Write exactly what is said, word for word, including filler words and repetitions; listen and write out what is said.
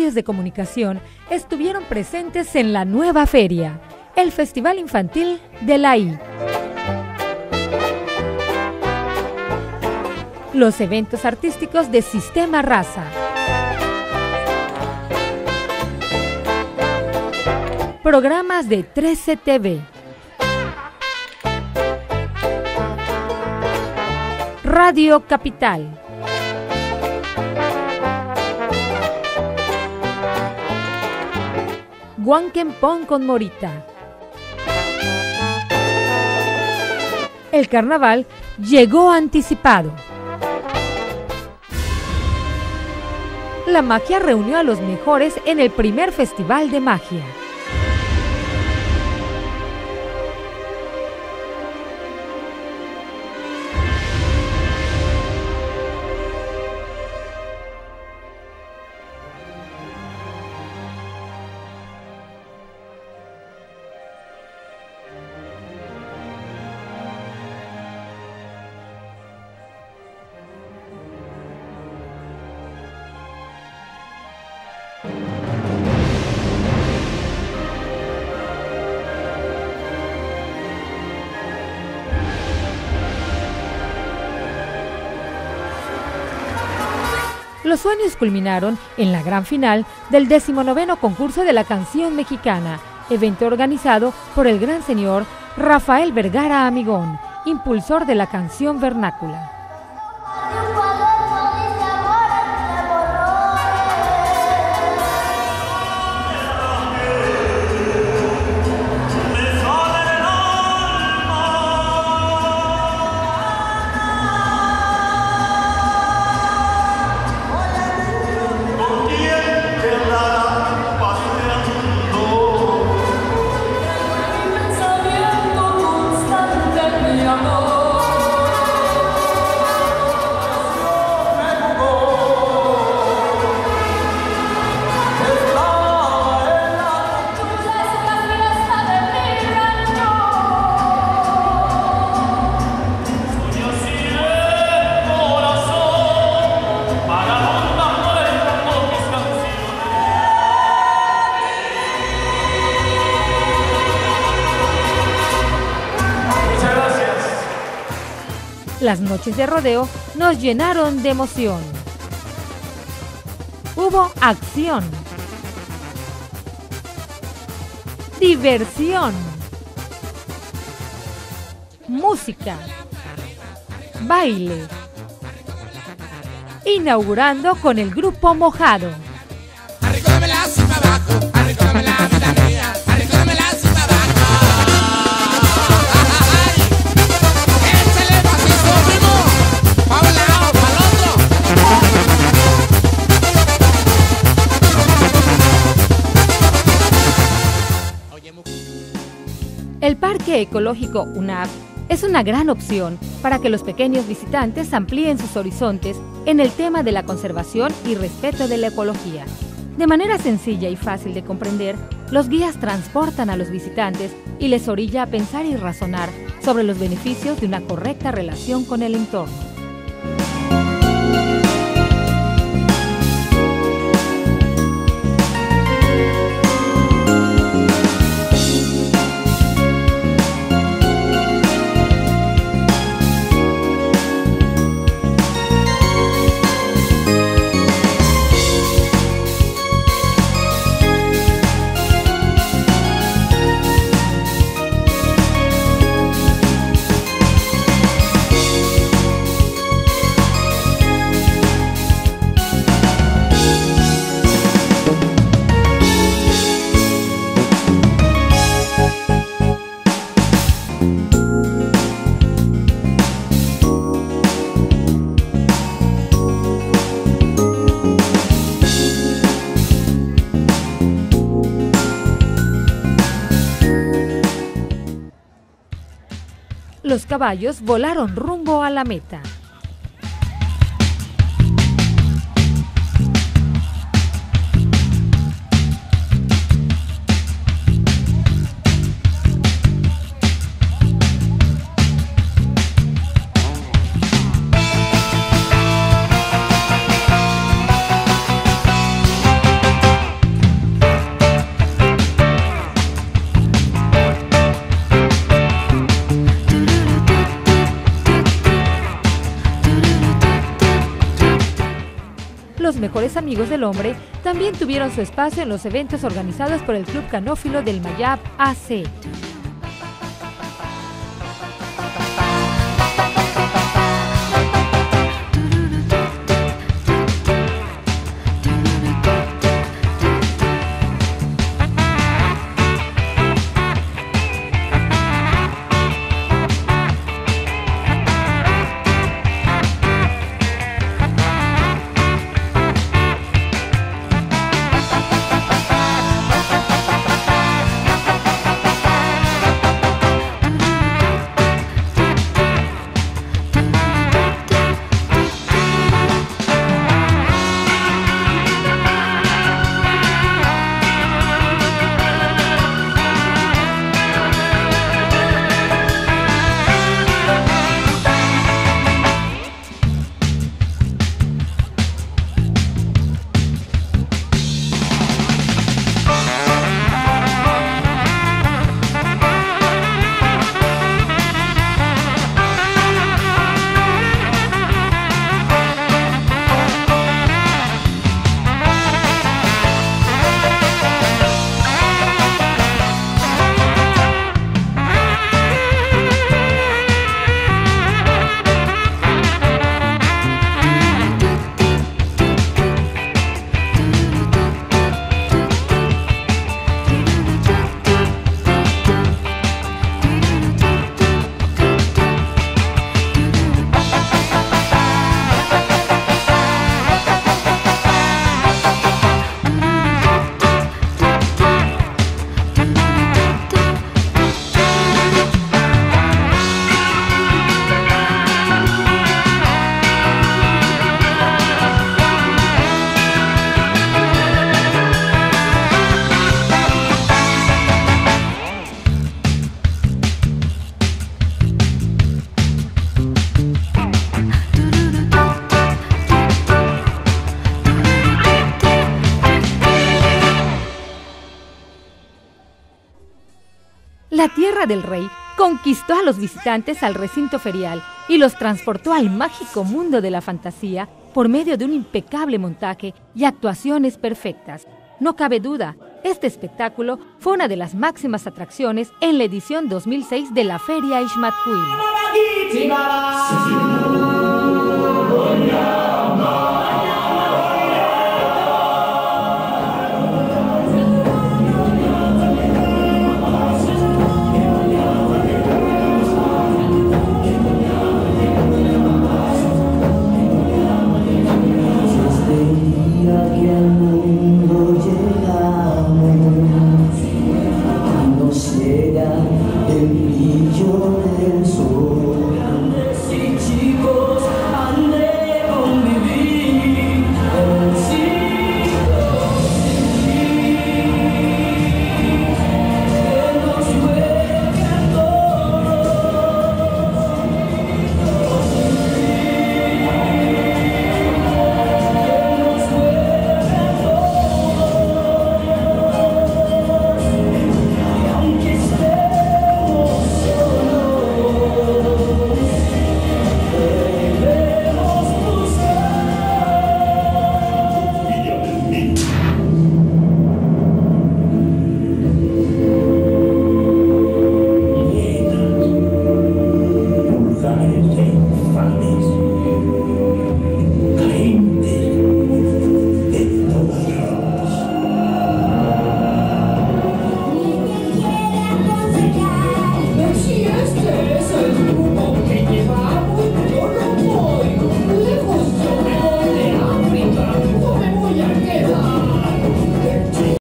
medios de comunicación estuvieron presentes en la nueva feria, el Festival Infantil de la I. Los eventos artísticos de Sistema Raza. Programas de trece T V. Radio Capital. Huanquempón con Morita. El carnaval llegó anticipado. La magia reunió a los mejores en el primer Festival de Magia. Los sueños culminaron en la gran final del decimonoveno concurso de la canción mexicana, evento organizado por el gran señor Rafael Vergara Amigón, impulsor de la canción vernácula. Las noches de rodeo nos llenaron de emoción. Hubo acción, diversión, música, baile. Inaugurando con el grupo Mojado. Arrícamela así para abajo, arrícamela vida mía, arrícamela así para abajo. Échale pasito, primo, pa' un lado, pa' el otro. El Parque Ecológico UNAP es una gran opción para que los pequeños visitantes amplíen sus horizontes en el tema de la conservación y respeto de la ecología. De manera sencilla y fácil de comprender, los guías transportan a los visitantes y les orilla a pensar y razonar sobre los beneficios de una correcta relación con el entorno. Los caballos volaron rumbo a la meta. mejores amigos del hombre también tuvieron su espacio en los eventos organizados por el Club Canófilo del Mayab A C. La Tierra del Rey conquistó a los visitantes al recinto ferial y los transportó al mágico mundo de la fantasía por medio de un impecable montaje y actuaciones perfectas. No cabe duda, este espectáculo fue una de las máximas atracciones en la edición dos mil seis de la Feria Ixmatquil.